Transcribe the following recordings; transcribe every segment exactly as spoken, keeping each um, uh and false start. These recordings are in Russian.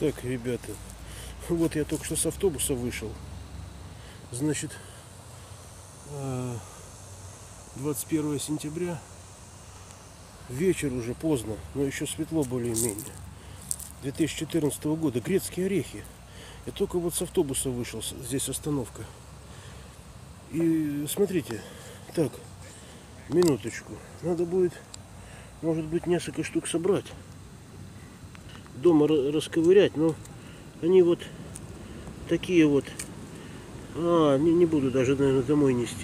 Так, ребята, вот я только что с автобуса вышел. Значит, двадцать первое сентября, вечер уже поздно, но еще светло более-менее. две тысячи четырнадцатого года, Грецкие орехи. Я только вот с автобуса вышел, здесь остановка. И смотрите, так, минуточку, надо будет, может быть, несколько штук собрать. Дома расковырять, но они вот такие вот. А, не, не буду даже, наверное, домой нести.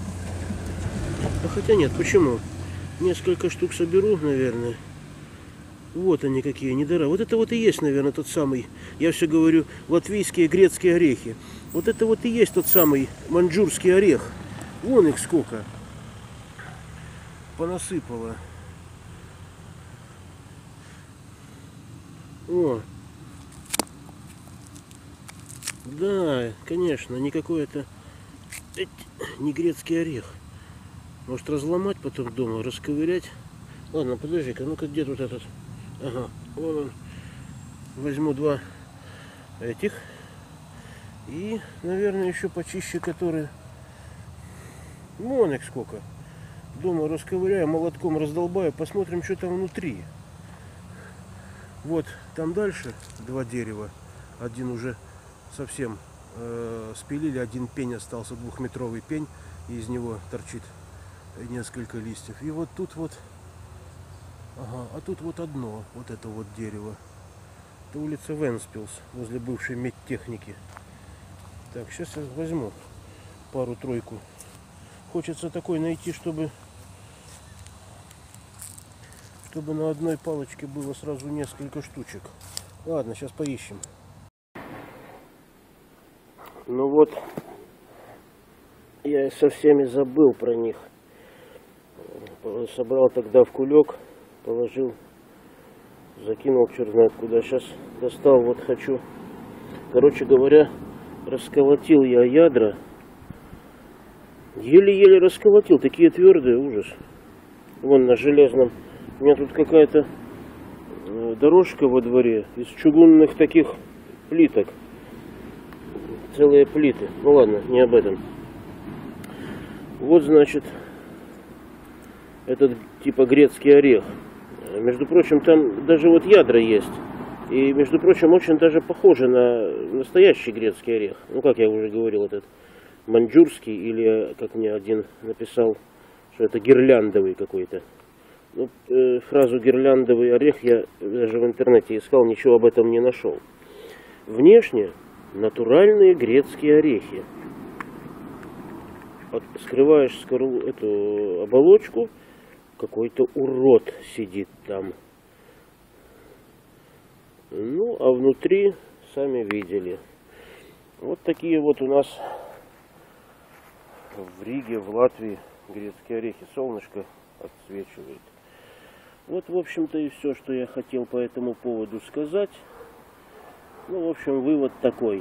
А хотя нет, почему? Несколько штук соберу, наверное. Вот они какие, недора. Вот это вот и есть, наверное, тот самый, я все говорю, латвийские грецкие орехи. Вот это вот и есть тот самый маньчжурский орех. Вон их сколько понасыпало. О, да, конечно, никакой это не грецкий орех. Может разломать потом дома, расковырять. Ладно, подожди-ка, ну-ка где тут этот? Ага, вон он. Возьму два этих. И, наверное, еще почище, которые... Вон их сколько. Дома расковыряю, молотком раздолбаю, посмотрим, что там внутри. Вот там дальше два дерева. Один уже совсем э, спилили, один пень остался, двухметровый пень, и из него торчит несколько листьев. И вот тут вот, ага, а тут вот одно, вот это вот дерево. Это улица Венспилс, возле бывшей медтехники. Так, сейчас я возьму пару-тройку. Хочется такой найти, чтобы... чтобы на одной палочке было сразу несколько штучек. Ладно, сейчас поищем. Ну вот, я со всеми забыл про них. Собрал тогда в кулек, положил, закинул черт знает куда. Сейчас достал, вот хочу. Короче говоря, расколотил я ядра. Еле-еле расколотил, такие твердые, ужас. Вон на железном. У меня тут какая-то дорожка во дворе из чугунных таких плиток. Целые плиты. Ну ладно, не об этом. Вот, значит, этот типа грецкий орех. Между прочим, там даже вот ядра есть. И, между прочим, очень даже похоже на настоящий грецкий орех. Ну, как я уже говорил, этот маньчжурский, или, как мне один написал, что это гирляндовый какой-то. Ну, э, фразу гирляндовый орех я даже в интернете искал, ничего об этом не нашел. Внешне натуральные грецкие орехи. От, скрываешь скорлу, эту оболочку, какой-то урод сидит там. Ну, а внутри, сами видели. Вот такие вот у нас в Риге, в Латвии грецкие орехи. Солнышко отсвечивает. Вот, в общем-то, и все, что я хотел по этому поводу сказать. Ну, в общем, вывод такой.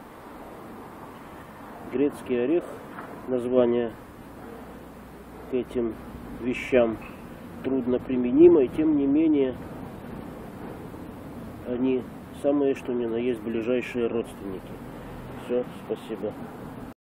Грецкий орех, название к этим вещам трудно применимо, и тем не менее они самые, что ни на есть, ближайшие родственники. Все, спасибо.